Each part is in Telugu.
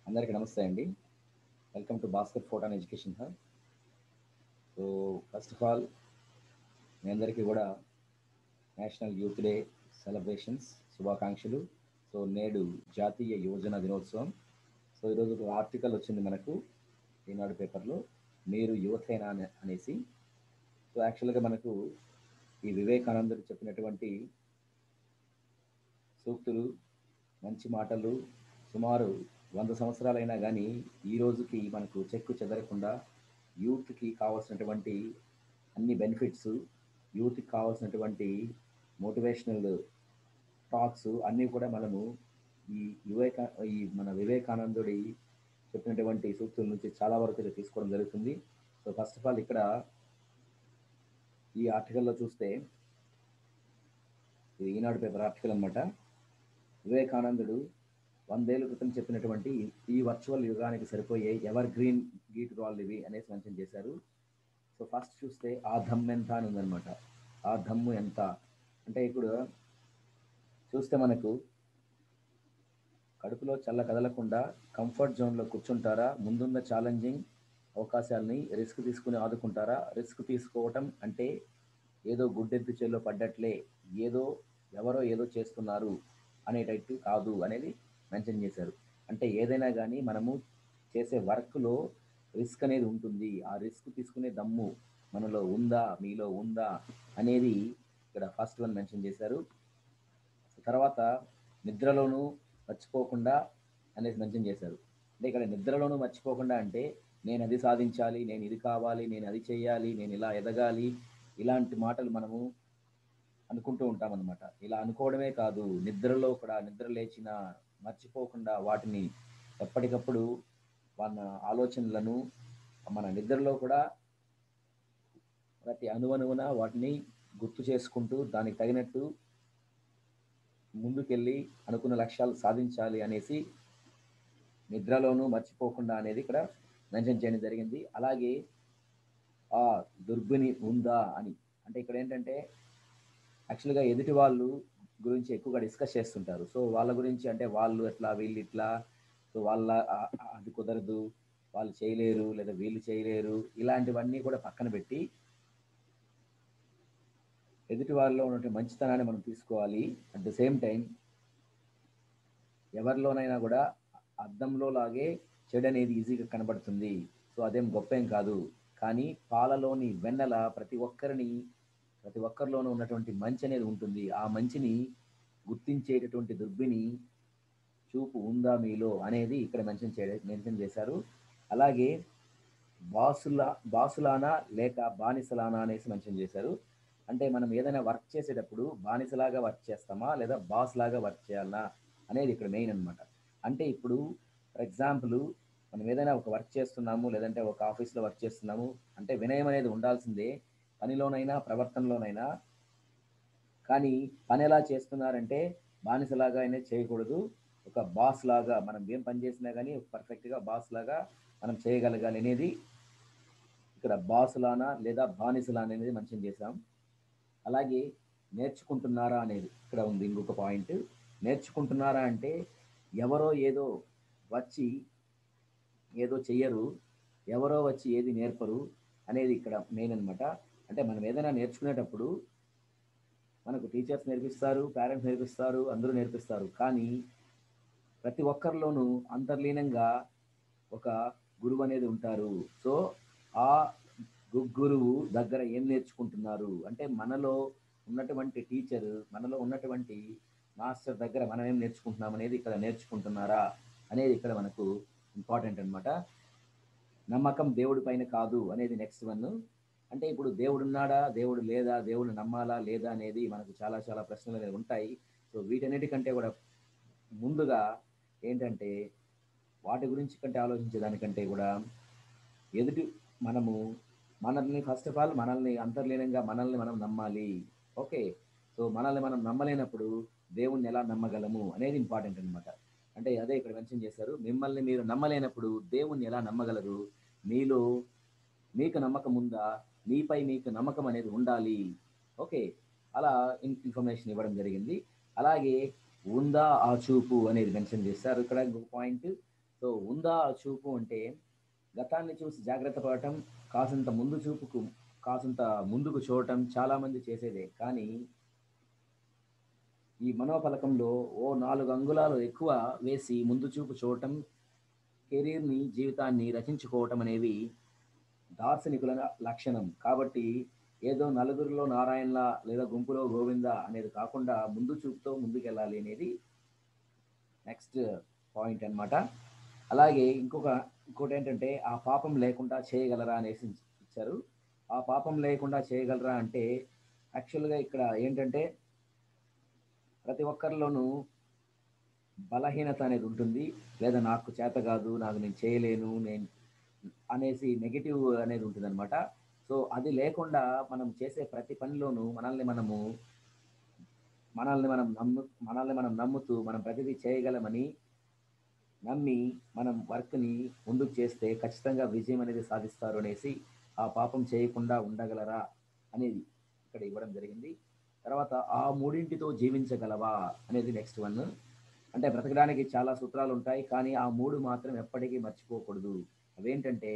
అందరికీ నమస్తే అండి. Welcome to Bhaskar fort and education hub. So first of all మీ అందరికీ కూడా నేషనల్ యూత్ డే సెలబ్రేషన్స్ శుభాకాంక్షలు. సో నేడు జాతీయ యువజన దినోత్సవం. సో ఈరోజు ఒక ఆర్టికల్ వచ్చింది మనకు ఈనాడు పేపర్లో, మీరు యువతేనా అనేసి. సో యాక్చువల్గా మనకు ఈ వివేకానందుడు చెప్పినటువంటి సూక్తులు, మంచి మాటలు సుమారు 100 సంవత్సరాలైనా కానీ ఈ రోజుకి మనకు చెక్కు చెదరకుండా యూత్కి కావాల్సినటువంటి అన్ని బెనిఫిట్స్, యూత్కి కావాల్సినటువంటి మోటివేషనల్ టాక్స్ అన్నీ కూడా మనము ఈ ఈ మన వివేకానందుడి చెప్పినటువంటి సూక్తుల నుంచి చాలా వరకు తీసుకోవడం జరుగుతుంది. సో ఫస్ట్ ఆఫ్ ఆల్ ఇక్కడ ఈ ఆర్టికల్లో చూస్తే, ఇది ఈనాడు పేపర్ ఆర్టికల్ అనమాట. వివేకానందుడు 100 ఏళ్ల క్రితం చెప్పినటువంటి ఈ వర్చువల్ యుగానికి సరిపోయే ఎవర్ గ్రీన్ గీటురాళ్ళు ఇవి అనేసి మెన్షన్ చేశారు. సో ఫస్ట్ చూస్తే ఆ ధమ్ ఎంత అని ఉందనమాట. ఆ ధమ్ము ఎంత అంటే ఇప్పుడు చూస్తే మనకు కడుపులో చల్ల కదలకుండా కంఫర్ట్ జోన్లో కూర్చుంటారా, ముందున్న ఛాలెంజింగ్ అవకాశాలని రిస్క్ తీసుకుని ఆదుకుంటారా? రిస్క్ తీసుకోవటం అంటే ఏదో గుడ్డెద్దు చేలో పడ్డట్లే ఎవరో ఏదో చేస్తున్నారు అనేటట్టు కాదు అనేది మెన్షన్ చేశారు. అంటే ఏదైనా కానీ మనము చేసే వర్క్లో రిస్క్ అనేది ఉంటుంది. ఆ రిస్క్ తీసుకునే దమ్ము మనలో ఉందా, మీలో ఉందా అనేది ఇక్కడ ఫస్ట్ వన్ మెన్షన్ చేశారు. తర్వాత నిద్రలోనూ మర్చిపోకుండా అనేసి మెన్షన్ చేశారు. అంటే ఇక్కడ నిద్రలోనూ మర్చిపోకుండా అంటే నేను అది సాధించాలి, నేను ఇది కావాలి, నేను అది చేయాలి, నేను ఇలా ఎదగాలి, ఇలాంటి మాటలు మనము అనుకుంటూ ఉంటామన్నమాట. ఇలా అనుకోవడమే కాదు, నిద్రలో కూడా నిద్ర లేచిన మర్చిపోకుండా వాటిని ఎప్పటికప్పుడు మన ఆలోచనలను మన నిద్రలో కూడా ప్రతి అణువణువున వాటిని గుర్తు చేసుకుంటూ దానికి తగినట్టు ముందుకెళ్ళి అనుకున్న లక్ష్యాలు సాధించాలి అనేసి నిద్రలోనూ మర్చిపోకుండా అనేది ఇక్కడ మెన్షన్ చేయడం జరిగింది. అలాగే ఆ దుర్బిని ఉందా అని అంటే ఇక్కడ ఏంటంటే యాక్చువల్గా ఎదుటి వాళ్ళు గురించి ఎక్కువగా డిస్కస్ చేస్తుంటారు. సో వాళ్ళ గురించి అంటే వాళ్ళు ఎట్లా, వీళ్ళు ఇట్లా, సో వాళ్ళ అది కుదరదు, వాళ్ళు చేయలేరు, లేదా వీళ్ళు చేయలేరు, ఇలాంటివన్నీ కూడా పక్కన పెట్టి ఎదుటి వాళ్ళలో ఉన్నటువంటి మంచితనాన్ని మనం తీసుకోవాలి. అట్ ద సేమ్ టైం ఎవరిలోనైనా కూడా అద్దంలో లాగే చెడు అనేది ఈజీగా కనబడుతుంది. సో అదేం గొప్పేం కాదు, కానీ పాలలోని వెన్నెల ప్రతి ఒక్కరిలోనూ ఉన్నటువంటి మంచి అనేది ఉంటుంది. ఆ మంచిని గుర్తించేటటువంటి దుర్బిని చూపు ఉందా మీలో అనేది ఇక్కడ మెన్షన్ చేశారు. అలాగే బాసులానా లేక బానిసలానా అనేసి మెన్షన్ చేశారు. అంటే మనం ఏదైనా వర్క్ చేసేటప్పుడు బానిసలాగా వర్క్ చేస్తామా లేదా బాస్ లాగా వర్క్ చేయాలా అనేది ఇక్కడ మెయిన్ అనమాట. అంటే ఇప్పుడు ఫర్ ఎగ్జాంపుల్ మనం ఏదైనా ఒక వర్క్ చేస్తున్నాము, లేదంటే ఒక ఆఫీస్లో వర్క్ చేస్తున్నాము అంటే వినయం అనేది ఉండాల్సిందే, పనిలోనైనా ప్రవర్తనలోనైనా. కానీ పని ఎలా చేస్తున్నారంటే బానిసలాగా అయినా చేయకూడదు, ఒక బాస్ లాగా మనం ఏం పని చేసినా కానీ పర్ఫెక్ట్గా బాస్ లాగా మనం చేయగలగాలి అనేది ఇక్కడ బాసులానా లేదా బానిసలానా అనేది మెన్షన్ చేశాం. అలాగే నేర్చుకుంటున్నారా అనేది ఇక్కడ ఉంది ఇంకొక పాయింట్. నేర్చుకుంటున్నారా అంటే ఎవరో ఏదో వచ్చి ఏదో చెయ్యరు, ఎవరో వచ్చి ఏది నేర్పరు అనేది ఇక్కడ మెయిన్ అనమాట. అంటే మనం ఏదైనా నేర్చుకునేటప్పుడు మనకు టీచర్స్ నేర్పిస్తారు, పేరెంట్స్ నేర్పిస్తారు, అందరూ నేర్పిస్తారు. కానీ ప్రతి ఒక్కరిలోనూ అంతర్లీనంగా ఒక గురువు అనేది ఉంటారు. సో ఆ గురువు దగ్గర ఏం నేర్చుకుంటున్నారు అంటే మనలో ఉన్నటువంటి టీచర్, మనలో ఉన్నటువంటి మాస్టర్ దగ్గర మనం ఏం నేర్చుకుంటున్నాం అనేది ఇక్కడ నేర్చుకుంటున్నారా అనేది ఇక్కడ మనకు ఇంపార్టెంట్ అనమాట. నమ్మకం దేవుడి పైన కాదు అనేది నెక్స్ట్ వన్. అంటే ఇప్పుడు దేవుడు ఉన్నాడా, దేవుడు లేదా, దేవుడు నమ్మాలా లేదా అనేది మనకు చాలా చాలా ప్రశ్నలు అనేవి ఉంటాయి. సో వీటన్నిటికంటే కూడా ముందుగా ఏంటంటే వాటి గురించి కంటే ఆలోచించేదానికంటే కూడా ఎదుటి మనల్ని ఫస్ట్ ఆఫ్ ఆల్ మనల్ని అంతర్లీనంగా మనల్ని మనం నమ్మాలి. ఓకే, సో మనల్ని మనం నమ్మలేనప్పుడు దేవుణ్ణి ఎలా నమ్మగలము అనేది ఇంపార్టెంట్ అనమాట. అంటే అదే ఇక్కడ మెన్షన్ చేశారు, మిమ్మల్ని మీరు నమ్మలేనప్పుడు దేవుణ్ణి ఎలా నమ్మగలరు, మీలో మీకు నమ్మకం ఉందా, మీపై మీకు నమ్మకం అనేది ఉండాలి. ఓకే, అలా ఇన్ఫర్మేషన్ ఇవ్వడం జరిగింది. అలాగే ఉందా ఆ చూపు అనేది మెన్షన్ చేశారు ఇక్కడ ఇంకొక పాయింట్. సో ఉందా చూపు అంటే గతాన్ని చూసి జాగ్రత్త పడటం, కాసింత ముందు చూపుకు కాసింత ముందుకు చూడటం చాలామంది చేసేదే. కానీ ఈ మనోఫలకంలో ఓ 4 అంగుళాలు ఎక్కువ వేసి ముందు చూపు చూడటం, కెరీర్‌ని, జీవితాన్ని రచించుకోవటం అనేవి దార్శనికుల లక్షణం. కాబట్టి ఏదో నలుగురిలో నారాయణలా లేదా గుంపులో గోవిందా అనేది కాకుండా ముందు చూపుతో ముందుకెళ్ళాలి అనేది నెక్స్ట్ పాయింట్ అన్నమాట. అలాగే ఇంకోటేంటంటే ఆ పాపం లేకుండా చేయగలరా అనేసి ఇచ్చారు. ఆ పాపం లేకుండా చేయగలరా అంటే యాక్చువల్‌గా ఇక్కడ ఏంటంటే ప్రతి ఒక్కరిలోనూ బలహీనత అనేది ఉంటుంది. లేదా నాకు చేత కాదు, నేను చేయలేను, అనేసి నెగెటివ్ అనేది ఉంటుందన్నమాట. సో అది లేకుండా మనం చేసే ప్రతి పనిలోనూ మనల్ని మనం నమ్ముతూ మనం ప్రతిదీ చేయగలమని నమ్మి మనం వర్క్‌ని ముందుకు చేస్తే ఖచ్చితంగా విజయం అనేది సాధిస్తారు అనేసి ఆ పాపం చేయకుండా ఉండగలరా అనేది ఇక్కడ ఇవ్వడం జరిగింది. తర్వాత ఆ మూడింటితో జీవించగలవా అనేది నెక్స్ట్ వన్. అంటే బ్రతకడానికి చాలా సూత్రాలుంటాయి. కానీ ఆ 3 మాత్రం ఎప్పటికీ మర్చిపోకూడదు. అవేంటంటే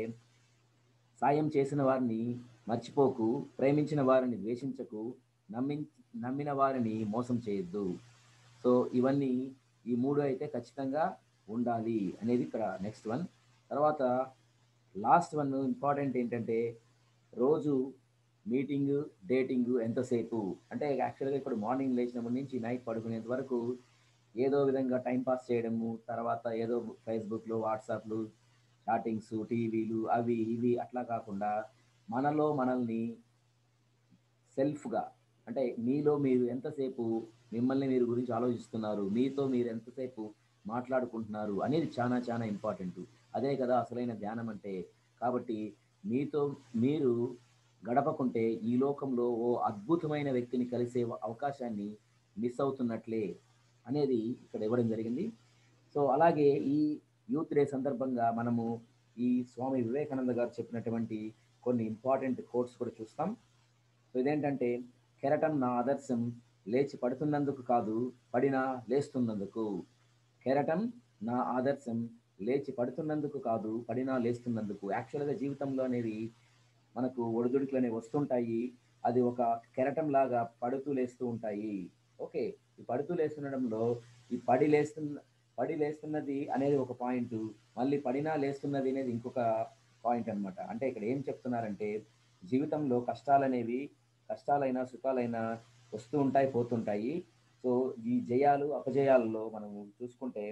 సాయం చేసిన వారిని మర్చిపోకు, ప్రేమించిన వారిని ద్వేషించకు, నమ్మిన్ నమ్మిన వారిని మోసం చేయొద్దు. సో ఇవన్నీ ఈ 3 అయితే ఖచ్చితంగా ఉండాలి అనేది ఇక్కడ నెక్స్ట్ వన్. తర్వాత లాస్ట్ వన్ ఇంపార్టెంట్ ఏంటంటే రోజు మీటింగు, డేటింగు ఎంతసేపు? అంటే యాక్చువల్‌గా ఇప్పుడు మార్నింగ్ లేచినప్పటి నుంచి నైట్ పడుకునేంత వరకు ఏదో విధంగా టైమ్ పాస్ చేయడము, తర్వాత ఏదో ఫేస్‌బుక్‌లో, వాట్సాప్‌లు, చాటింగ్సు, టీవీలు అవి ఇవి అట్లా కాకుండా మనలో మనల్ని సెల్ఫ్‌గా అంటే మీలో మీరు ఎంతసేపు మిమ్మల్ని మీరు గురించి ఆలోచిస్తున్నారు, మీతో మీరు ఎంతసేపు మాట్లాడుకుంటున్నారు అనేది చాలా చాలా ఇంపార్టెంటు. అదే కదా అసలైన ధ్యానం అంటే. కాబట్టి మీతో మీరు గడపకుంటే ఈ లోకంలో ఓ అద్భుతమైన వ్యక్తిని కలిసే అవకాశాన్ని మిస్ అవుతున్నట్లే అనేది ఇక్కడ ఇవ్వడం జరిగింది. సో అలాగే ఈ యూత్ డే సందర్భంగా మనము ఈ స్వామి వివేకానంద గారు చెప్పినటువంటి కొన్ని ఇంపార్టెంట్ కోట్స్ కూడా చూస్తాం. సో ఇదేంటంటే కెరటం నా ఆదర్శం లేచి పడుతున్నందుకు కాదు, పడినా లేస్తున్నందుకు. కెరటం నా ఆదర్శం లేచి పడుతున్నందుకు కాదు, పడినా లేస్తున్నందుకు. యాక్చువల్‌గా జీవితంలో అనేవి మనకు ఒడిదుడుకులు అనేవి వస్తుంటాయి. అది ఒక కెరటం లాగా పడుతూ లేస్తూ ఉంటాయి. ఓకే. ఈ పడుతూ లేస్తుండడంలో ఈ పడి లేస్తున్నది అనేది ఒక పాయింటు. మళ్ళీ పడినా లేస్తున్నది అనేది ఇంకొక పాయింట్ అన్నమాట. అంటే ఇక్కడ ఏం చెప్తున్నారంటే జీవితంలో కష్టాలైనా, సుఖాలైనా వస్తూ ఉంటాయి, పోతుంటాయి. సో ఈ జయాలు, అపజయాలలో మనము చూసుకుంటే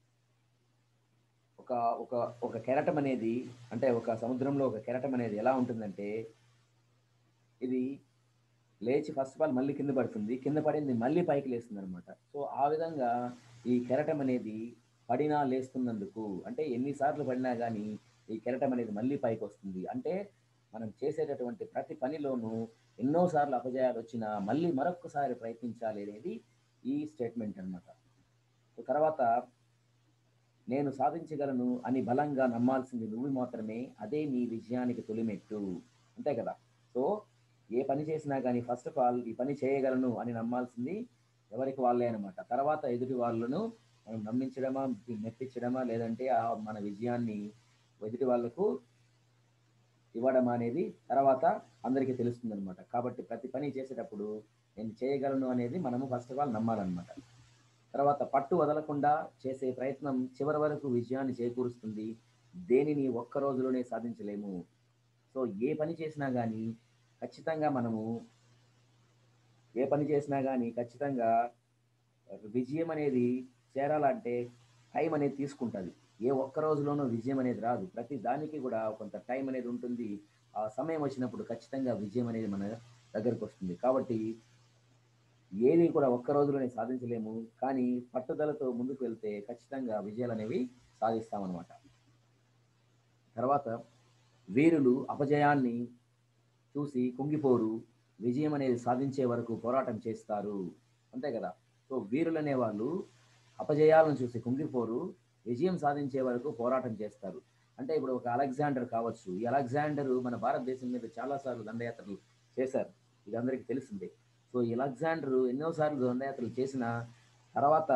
ఒక ఒక ఒక కెరటం అనేది అంటే ఒక సముద్రంలో ఒక కెరటం అనేది ఎలా ఉంటుందంటే ఇది లేచి ఫస్ట్ ఆఫ్ ఆల్ మళ్ళీ కింద పడుతుంది. కింద పడింది మళ్ళీ పైకి లేస్తుందనమాట. సో ఆ విధంగా ఈ కెరటం అనేది పడినా లేస్తున్నందుకు అంటే ఎన్ని సార్లు పడినా గానీ ఈ కెరటం అనేది మళ్ళీ పైకొస్తుంది. అంటే మనం చేసేటటువంటి ప్రతి పనిలోనూ ఎన్నో సార్లు అపజయాలొచ్చినా మళ్ళీ మరొక్కసారి ప్రయత్నించాలి అనేది ఈ స్టేట్మెంట్ అనమాట. తర్వాత నేను సాధించగలను అని బలంగా నమ్మాల్సింది నువ్వు మాత్రమే. అదే నీ విజయానికి తొలిమెట్టు. అంతే కదా! సో, ఏ పని చేసినా గానీ ఫస్ట్ ఆఫ్ ఆల్ ఈ పని చేయగలను అని నమ్మాల్సింది ఎవరికి వాళ్ళే అనమాట. తర్వాత ఎదుటి వాళ్ళను మనం నమ్మించడమా, మెప్పించడమా లేదంటే మన విజయాన్ని ఎదుటి వాళ్ళకు ఇవ్వడం అనేది తర్వాత అందరికీ తెలుస్తుందనమాట. కాబట్టి ప్రతి పని చేసేటప్పుడు నేను చేయగలను అనేది మనము ఫస్ట్ ఆఫ్ ఆల్ నమ్మాలనమాట. తర్వాత పట్టు వదలకుండా చేసే ప్రయత్నం చివరి వరకు విజయాన్ని చేకూరుస్తుంది. దేనిని ఒక్క రోజులోనే సాధించలేము. సో ఖచ్చితంగా మనము ఏ పని చేసినా గానీ ఖచ్చితంగా విజయం అనేది చేరాలంటే టైం అనేది తీసుకుంటది. ఏ ఒక్క రోజులోనూ విజయం అనేది రాదు. ప్రతి దానికి కూడా కొంత టైం అనేది ఉంటుంది. ఆ సమయం వచ్చినప్పుడు ఖచ్చితంగా విజయం అనేది మన దగ్గరకొస్తుంది. కాబట్టి ఏది కూడా ఒక్క రోజులోనే సాధించలేము. కానీ పట్టుదలతో ముందుకు వెళ్తే ఖచ్చితంగా విజయాలనేవి సాధిస్తామనమాట. తర్వాత వీరులు అపజయాన్ని చూసి కుంగిపోరు. విజయం అనేది సాధించే వరకు పోరాటం చేస్తారు. అంతే కదా! సో వీరులనే వాళ్ళు అపజయాలను చూసి కుంగిపోరు. విజయం సాధించే వరకు పోరాటం చేస్తారు. అంటే ఇప్పుడు ఒక అలెగ్జాండర్ కావచ్చు. ఈ అలెగ్జాండరు మన భారతదేశం మీద చాలా సార్లు దండయాత్రలు చేశారు. ఇది అందరికీ తెలిసిందే. సో ఈ అలెగ్జాండరు ఎన్నో సార్లు దండయాత్రలు చేసిన తర్వాత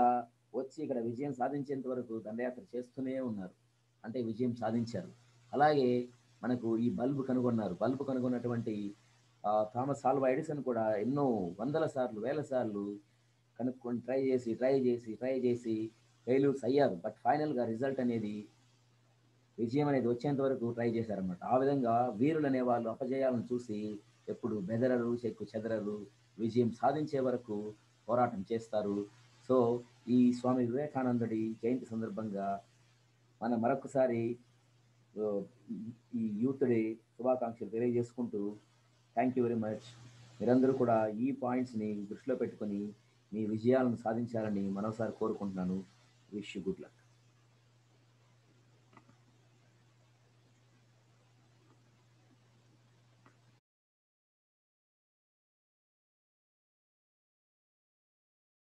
వచ్చి ఇక్కడ విజయం సాధించేంత వరకు దండయాత్ర చేస్తూనే ఉన్నారు. అంటే విజయం సాధించారు. అలాగే మనకు ఈ బల్బ్ కనుగొన్నారు. బల్బ్ కనుగొన్నటువంటి థామస్ ఆల్వా ఎడిసన్ కూడా ఎన్నో వందల సార్లు, వేల సార్లు కనుక్కొని ట్రై చేసి ఫెయిల్యూర్స్ అయ్యారు. బట్ ఫైనల్‌గా రిజల్ట్ అనేది విజయం అనేది వచ్చేంత వరకు ట్రై చేశారనమాట. ఆ విధంగా వీరులు అనేవాళ్ళు అపజయాలను చూసి ఎప్పుడు బెదరరు, చెక్కు చెదరరు. విజయం సాధించే వరకు పోరాటం చేస్తారు. సో, ఈ స్వామి వివేకానందుడి జయంతి సందర్భంగా మనం మరొకసారి ఆహ్, ఈ యూత్ డే శుభాకాంక్షలు తెలియజేసుకుంటూ థ్యాంక్ యూ వెరీ మచ్. మీరందరూ కూడా ఈ పాయింట్స్‌ని దృష్టిలో పెట్టుకొని మీ విజయాలను సాధించాలని మరోసారి కోరుకుంటున్నాను. Wish you good luck.